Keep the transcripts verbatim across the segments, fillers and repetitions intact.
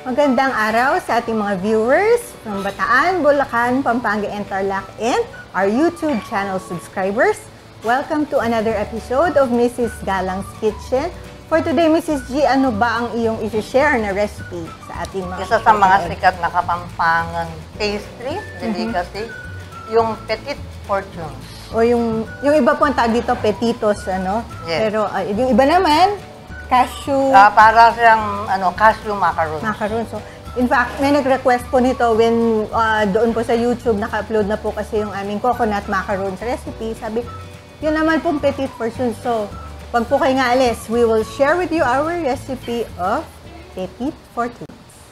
Magandang araw sa ating mga viewers from Bataan, Bulacan, Pampanga, and Tarlac, and our YouTube channel subscribers. Welcome to another episode of Missus Galang's Kitchen. For today, Missus G, ano ba ang iyong i-share na recipe sa ating mga Isa sa mga sikat na Kapampangan pastries, delicacy, mm-hmm. yung PETIT FORTUNES. O yung, yung iba po ang tawag dito, PETITOS, ano? Yes. Pero uh, yung iba naman, cashew. Uh, para siyang ano, cashew macaron. Macaron. So, in fact, may nag-request po nito when uh, doon po sa YouTube, naka-upload na po kasi yung aming coconut macarons recipe. Sabi, yun naman pong PETIT FORTUNES. So, pag po kayo nga alis, we will share with you our recipe of PETIT FORTUNES.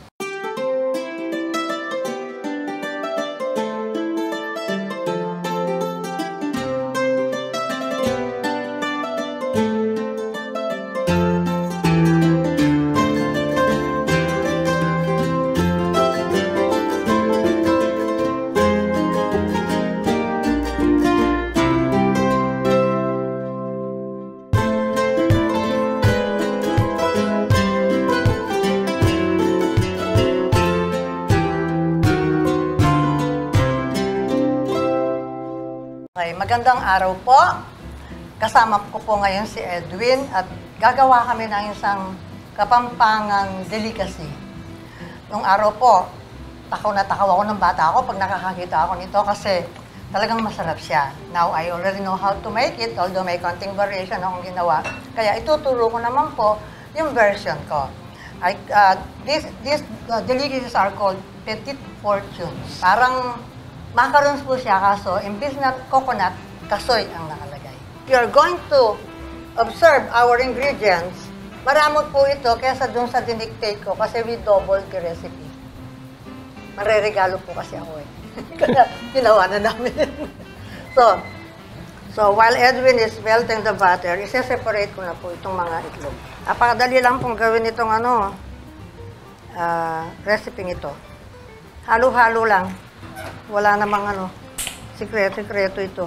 Okay, magandang araw po. Kasama ko po ngayon si Edwin at gagawa kami ng isang Kapampangan delicacy. Nung araw po, takaw na takaw ako ng bata ako pag nakakakita ako nito kasi talagang masarap siya. Now, I already know how to make it, although may konting variation akong ginawa. Kaya ituturo ko naman po yung version ko. I, uh, this this uh, delicacies are called PETIT FORTUNES. Parang macarons po siya, kaso imbis na coconut, kasoy ang nakalagay. You are going to observe our ingredients. Maramot po ito kaysa dun sa dinictate ko kasi we doubled the recipe. Mareregalo po kasi ako eh. Kaya ginawa na namin. so, so, while Edwin is melting the butter, isa-separate ko na po itong mga itlog. Napakadali lang pong gawin itong ano, uh, recipe ito. Halo-halo lang. Wala namang ano, sikreto-sikreto ito.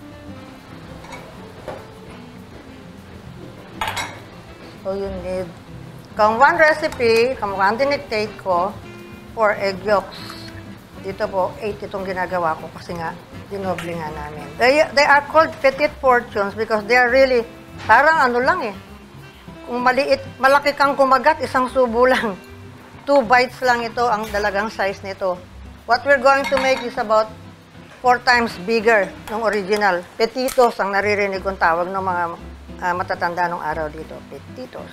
So, you need, kung one recipe, kung one dinictate ko, for egg yolks. Dito po, eight itong ginagawa ko kasi nga, dinoble nga namin. They, they are called PETIT FORTUNES because they are really, parang ano lang eh. Kung maliit, malaki kang kumagat, isang subo lang. Two bites lang ito ang dalagang size nito. What we're going to make is about four times bigger ng original. PETITOS ang naririnig kong tawag ng mga uh, matatanda ng araw dito. PETITOS.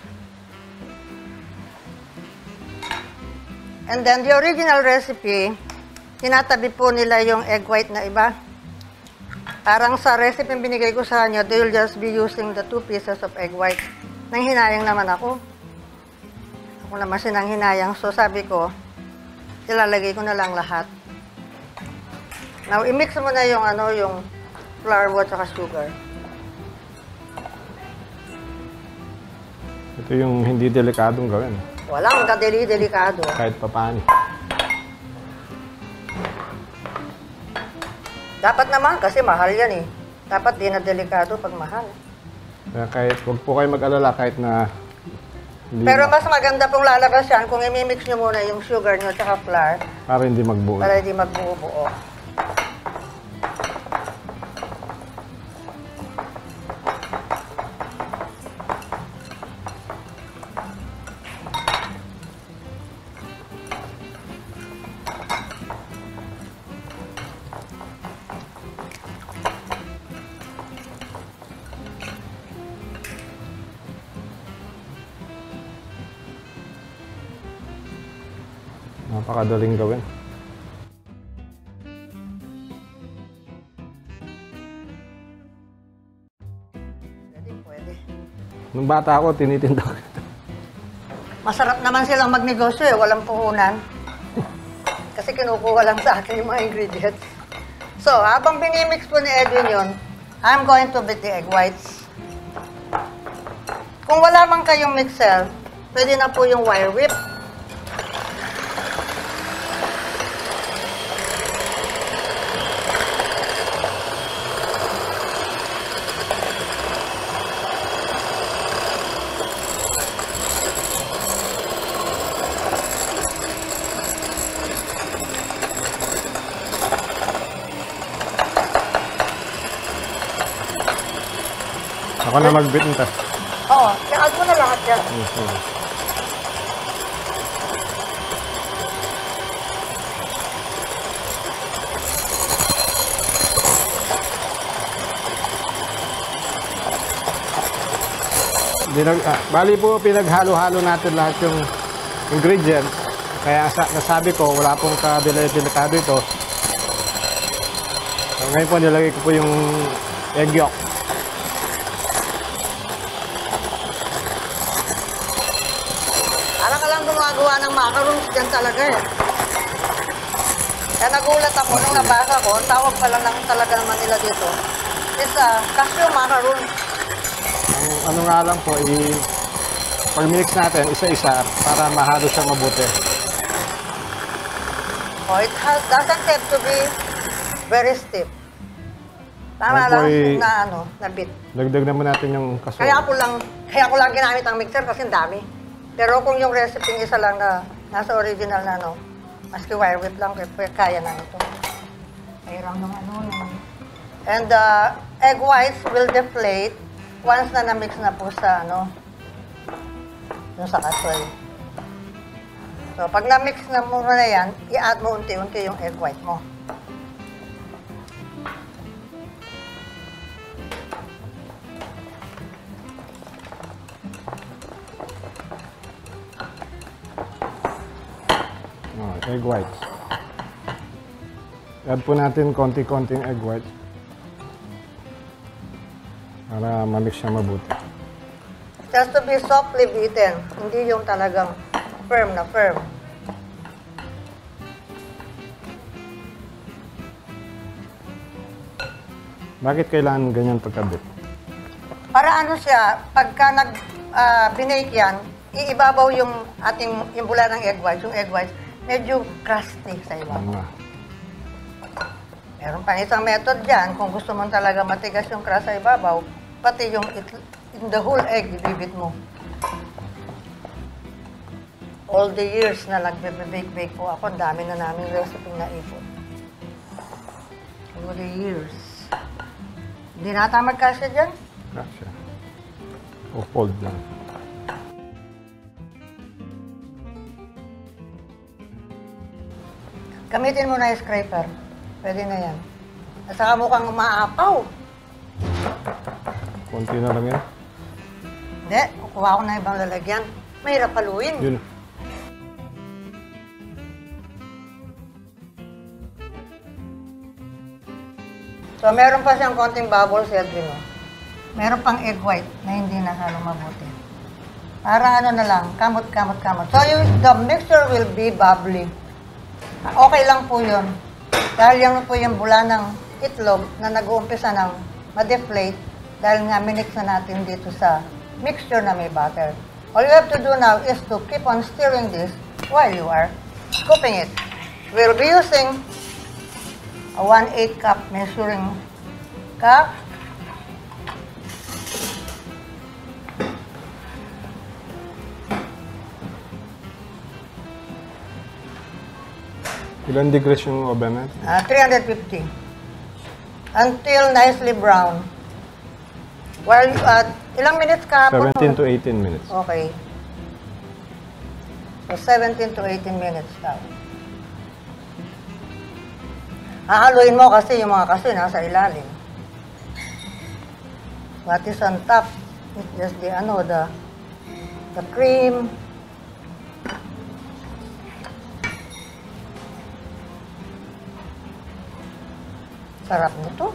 And then the original recipe, tinatabi po nila yung egg white na iba. Parang sa recipe binigay ko sa inyo, they will just be using the two pieces of egg white. Nang hinayang naman ako. Ako naman sinang hinayang. So sabi ko, ilalagay ko na lang lahat. Now, i-mix mo na yung ano, yung flour at saka sugar. Ito yung hindi delikadong gawin. Walang kadeli-delikado. Kahit papaano. Dapat naman kasi mahal yan eh. Dapat di na delikado pag mahal. Kaya kahit, huwag po kayo mag-alala kahit na hindi. Pero mas maganda pong lalabas yan kung i-mix nyo muna yung sugar nyo at flour. Para hindi magbuo. Para hindi magbuo-buo. Napakadaling gawin. Pwede, pwede. Nung bata ako, tinitinda ko ito. Masarap naman silang magnegosyo eh, walang puhunan. Kasi kinukuha lang sa akin yung mga ingredients. So, habang binimix po ni Edwin yun, I'm going to beat the egg whites. Kung wala man kayong mixer, pwede na po yung wire whip. Ako na mag-beat nito. Oo, i-add mo na lahat yan. Okay. Dinag, ah, bali po, pinaghalo-halo natin lahat yung ingredients. Kaya sa, nasabi ko, wala pong ka-delikado ito. So, ngayon po, nilagay ko po yung egg yolk. Parang ka lang gumagawa ng macarons dyan talaga eh. Kaya nagulat ako nung nabasa ko, tawag pa lang lang talaga naman nila dito. Isa, cashew macarons. Ang ano nga lang po, i pag-mix natin isa-isa para mahalo siya mabuti. Oh, it has, doesn't have to be very stiff. Tama Ano lang po eh, na ano, na bit. Dagdag naman natin yung kaso. Kaya ako lang, kaya ako lang ginamit ang mixer kasi ang dami. Pero kung yung recipe isa lang na nasa original na ano, maski wire whip lang, kaya na ito. Kaya lang ng ano, ng... And the uh, egg whites will deflate once na na-mix na po sa ano, yung sa kasoy. So, pag na-mix na mo na yan, i-add mo unti-unti yung egg white mo. Oh, egg whites. Add po natin konti-konting egg whites para ma-mix siya mabuti. Just to be softly beaten, hindi yung talagang firm na firm. Bakit kailangan ganyan pagkabit? Para ano siya, pagka nag uh, binake yan, iibabaw yung ating yung bula ng egg whites, yung egg whites, medyo crusty sa ibabaw. Tama. Meron pa isang method dyan, kung gusto mo talaga matigas yung crust sa ibabaw, pati yung it, in the whole egg, ibibit mo. All the years na nagbe-bake-bake po ako, ang dami na namin recipe na ipon. All the years. Hindi nata magkasya dyan? Kasya. O fold lang. Gamitin mo na yung scraper. Pwede na yan. At saka mukhang umaapaw. Konti na lang yan. Hindi, kukuha ko na ibang lalagyan. Mahirap paluin. Yun. So, meron pa siyang konting bubbles, Edwin. Oh. Meron pang egg white na hindi nahalo mabuti. Para ano na lang, kamot, kamot, kamot. So, yung, the mixture will be bubbly. Okay lang po yun. Dahil yan po yung bula ng itlog na nag-uumpisa ng ma-deflate dahil nga minix na natin dito sa mixture na may butter. All you have to do now is to keep on stirring this while you are scooping it. We'll be using a one eighth cup measuring cup. Ilan degrees yung oven natin? Uh, three hundred fifty. Until nicely brown. While, uh, ilang minutes ka po? seventeen to eighteen minutes. Okay. So, seventeen to eighteen minutes ka. Hahaluin mo kasi yung mga kasoy nasa ilalim. What is on top is just the, ano, the, the cream. Sarap nito.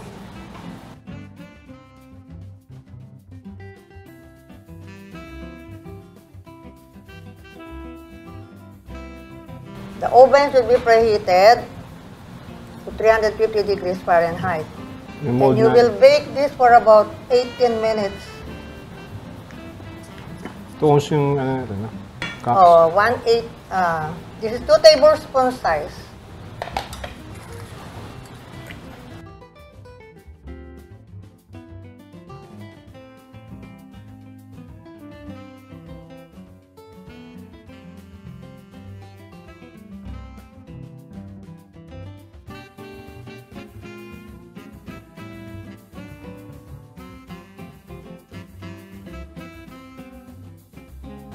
The oven should be preheated to three hundred fifty degrees Fahrenheit. Yung And mold you na- will bake this for about eighteen minutes. Tuos yung ano natin, no? Cups. Oh, one eighth. Uh, this is two tablespoon size.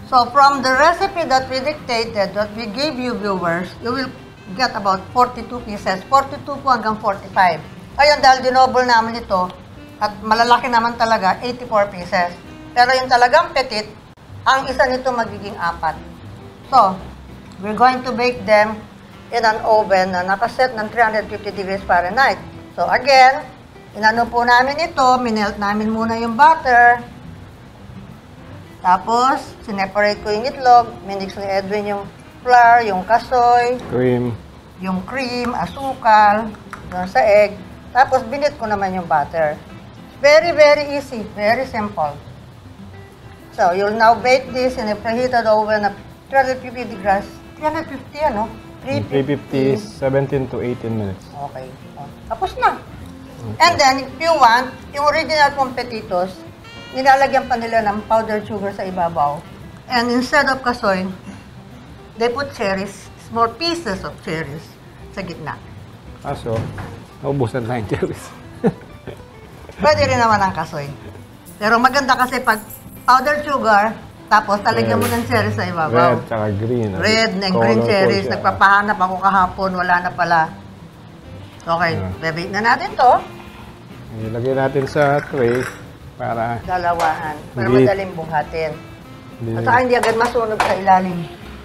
So from the recipe that we dictated, that we gave you viewers, you will get about forty-two pieces. forty-two po hanggang forty-five. Ayun, dahil dinoble namin ito, at malalaki naman talaga, eighty-four pieces. Pero yung talagang petit, ang isa nito magiging apat. So, we're going to bake them in an oven na nakaset ng three hundred fifty degrees Fahrenheit. So again, inano po namin ito, minelt namin muna yung butter. Tapos, sineparate ko yung itlog, minix ni Edwin yung flour, yung kasoy, Cream. yung cream, asukal, doon sa egg. Tapos, binit ko naman yung butter. Very, very easy. Very simple. So, you'll now bake this in a preheated oven of three hundred fifty degrees. three hundred fifty, ano? three fifty, seventeen to eighteen minutes. Okay. Oh, tapos na. And then, if you want, yung original pong petitos, nilalagyan pa nila ng powdered sugar sa ibabaw. And instead of kasoy, they put cherries, small pieces of cherries sa gitna. Kaso, naubusan na yung cherries. Pwede rin naman ang kasoy. Pero maganda kasi pag powdered sugar, tapos talagyan mo ng cherries sa ibabaw. Red, tsaka green. Red and green cherries. Nagpapahanap ako kahapon, wala na pala. Okay, Yeah. bebake na natin to. Ilagay natin sa tray para Dalawahan, para Hindi. madaling buhatin. hindi At saka hindi agad masunog sa ilalim.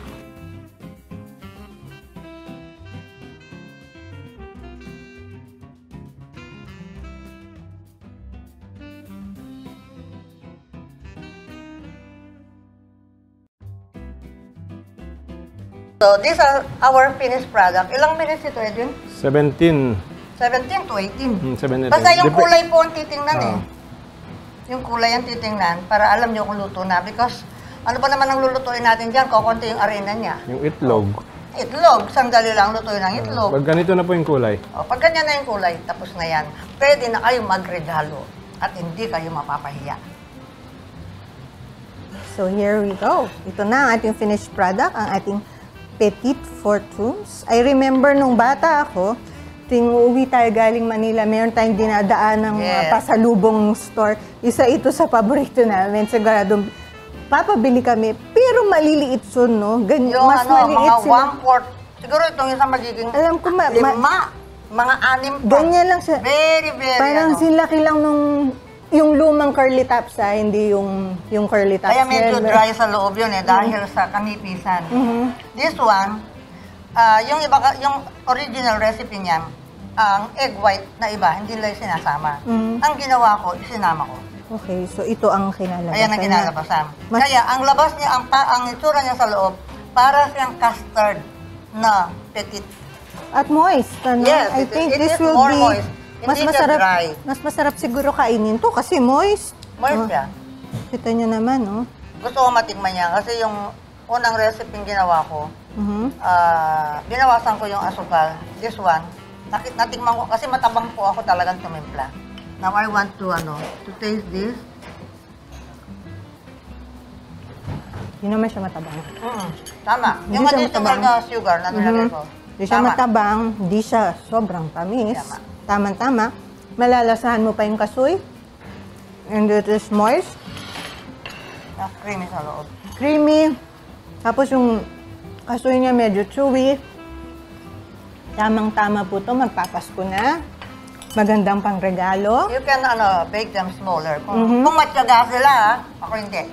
So, these are our finished product. Ilang minutes ito, Edwin? seventeen. seventeen to eighteen. Hmm, seventeen. Basta yung Dep- kulay po ang titingnan eh. Oo. Yung kulay ang titingnan para alam nyo kung luto na. Because ano ba naman ang lulutuin natin dyan? Kukunti yung arena niya. Yung itlog. Itlog. Sandali lang lutuin ang itlog. Pag ganito na po yung kulay. O, pag ganyan na yung kulay, tapos na yan. Pwede na kayo magregalo at hindi kayo mapapahiya. So here we go. Ito na ang ating finished product, ang ating Petit Fortunes. I remember nung bata ako, tuwing uuwi tayo galing Manila, meron tayong dinadaan ng mga Yes. pasalubong store. Isa ito sa paborito namin. Siguradong papabili kami. Pero maliliit yun, no? Ganyan, Yung mas ano, maliit mga sila. one-fourth. Siguro itong isang magiging Alam ko, ma- ma- lima, mga anim pa. Ganyan lang siya. Very, very Parang ano. sinlaki lang nung yung lumang curly tops, ha? Hindi yung, yung curly tops. Kaya medyo Yan. dry sa loob yun eh, dahil sa kanipisan. Mhm. This one, ah, yung iba, ka- yung original recipe niyan, ang egg white na iba, hindi nila sinasama. Mhm. Ang ginawa ko, isinama ko. Okay, so ito ang kinalabasan. Ayan ang niya. ginalabasan. Mas- Kaya ang labas niya, ang, pa, ang itsura niya sa loob, para siyang custard na petit. At moist, ano? Yes, I it is- think it this is will more be moist. mas Hindi siya masarap. dry. Mas masarap siguro kainin to kasi moist. Moist Oh, siya. kita niyo naman, oh. Gusto ko matikman niya kasi yung unang recipe yung ginawa ko, Mhm. ah, binawasan ko yung asukal. This one, nakit natikman ko kasi matabang po ako talagang tumimpla. Now I want to ano, to taste this. Hindi naman siya matabang. Mm, tama. Hindi Yung siya additional matabang. na sugar na nilagay Mhm. ko. Hindi siya Tama. matabang, hindi siya sobrang tamis. Tama. Tama-tama. Malalasahan mo pa yung kasoy. And it is moist, Na creamy sa loob. creamy. Tapos yung kasoy niya medyo chewy. Tamang-tama po to, magpapasko na. Magandang pangregalo. You can ano, bake them smaller. Kung, Mhm. kung matyaga sila, ah, ako hindi.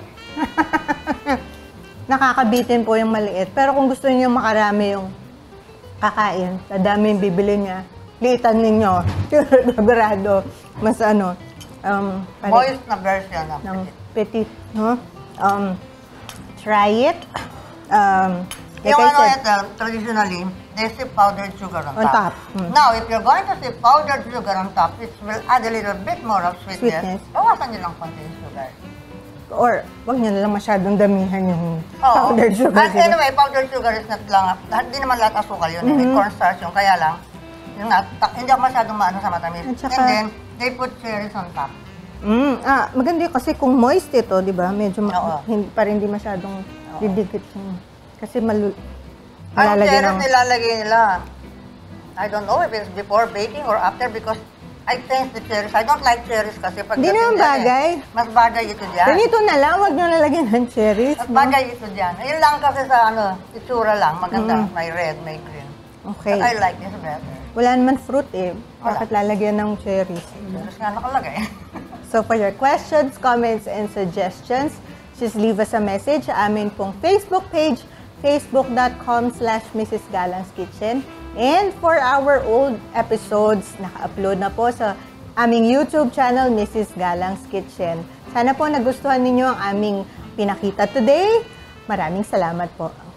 Nakakabitin po yung maliit. Pero kung gusto niyo makarami yung kakain, sa dami yung bibili niya, liitan ninyo. Sigurado. Mas ano, um, pare- Moist na version ng ng petit. petit, no? Um, try it. Um, like Yung I ano, said, ito, traditionally, they sip powdered sugar on, On top. Mm. Now, if you're going to sip powdered sugar on top, it will add a little bit more of sweetness. Sweetness. Bawasan nyo lang konti yung sugar. or wag niyo na lang masyadong damihan yung Oo. powdered sugar. And anyway, powdered sugar is not lang, hindi naman lahat asukal yun. Mhm. Mm cornstarch yun, kaya lang, yung nat, ta- hindi ako masyadong maano sa matamis. At saka- And then, they put cherries on top. Mm, ah, maganda yun kasi kung moist ito, di ba? Medyo ma- Oo. hindi, para hindi masyadong didikit yung... Kasi malu... Ang malalagyan cherries ng- nilalagay nila, I don't know if it's before baking or after because I think the cherries. I don't like cherries kasi pag Hindi naman bagay. Eh, mas bagay ito dyan. Ganito na lang, huwag nyo nalagyan ng cherries. Mas bagay ito dyan. Ayun lang kasi sa ano, itsura lang. Maganda. Mm. May red, may green. Okay. But I like this better. Wala naman fruit eh. Wala. Bakit lalagyan ng cherries? Cherries nga nakalagay. So for your questions, comments, and suggestions, just leave us a message sa amin pong Facebook page, facebook.com slash Missus Galang's Kitchen. And for our old episodes, naka-upload na po sa aming YouTube channel, Missus Galang's Kitchen. Sana po nagustuhan ninyo ang aming pinakita today. Maraming salamat po.